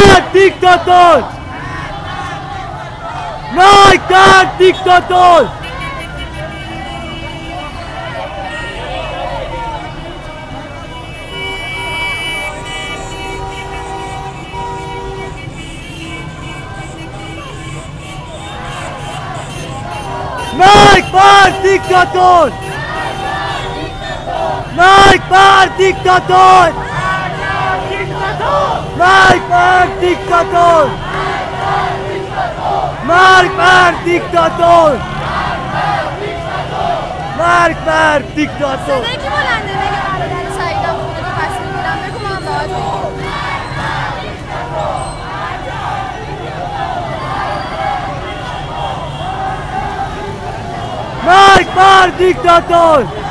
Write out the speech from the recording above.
بر دیکتاتور! مرگ بر دیکتاتور! مرگ بر دیکتاتور! مرگ بر دیکتاتور! مرگ بر دیکتاتور! مرگ بر دیکتاتور! مرگ بر دیکتاتور! صدایی که بلنده بگه برادر سعیدم خودتو پس میگیرم بگو من باهات بگم. مرگ بر دیکتاتور!